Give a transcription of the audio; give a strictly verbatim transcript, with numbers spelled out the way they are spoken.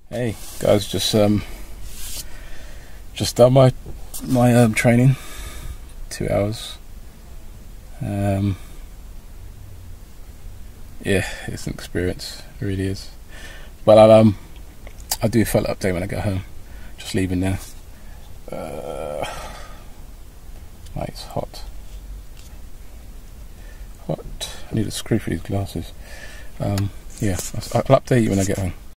Hey guys, just um, just done my my um, training, two hours. Um, yeah, it's an experience, it really is. But I'll um, I'll do a full update when I get home. Just leaving now. Uh, right, it's hot. Hot. I need to screw through these glasses. Um, yeah, I'll, I'll update you when I get home.